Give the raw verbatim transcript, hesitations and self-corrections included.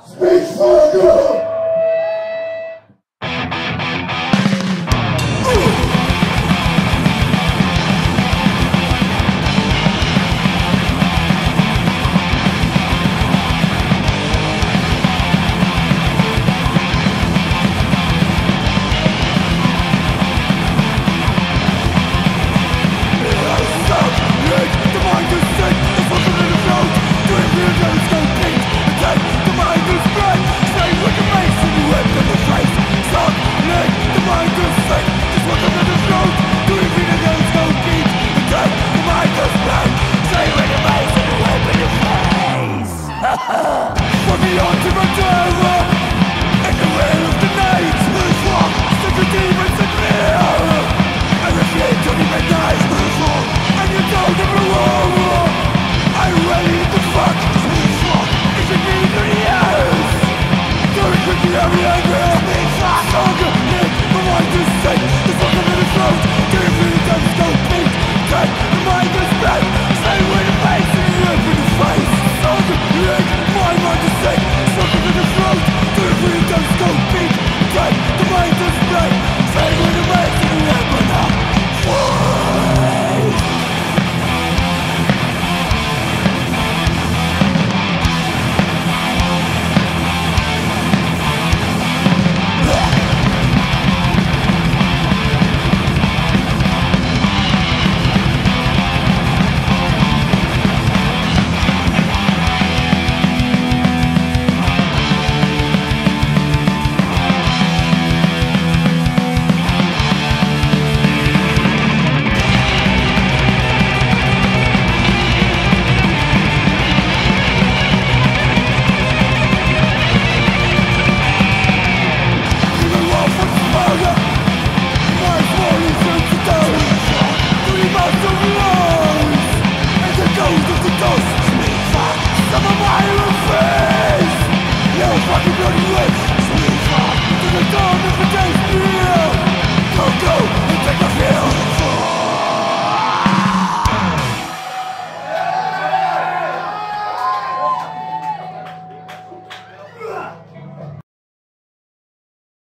Speech Soccer! Put me on to my terror in the will of the night. Who's wrong? Secret demons in me. I refuse to even die. Who's wrong? And you don't ever wrong. I'm ready to fuck. Who's wrong? Is it me to the earth? Don't quit the area girl. Stronger, Nick, my mind is sick. The fucking in the throat. Give me the time to go beat. Cut, the mind is bad. Stay with the face and you rip in the face. Stronger, Nick, my mind is sick. Something in the throat. Give me the time to go beat. Cut, the mind is bad. Stay with the face and you rip in the face. Some of my own face. You fucking bloody witch.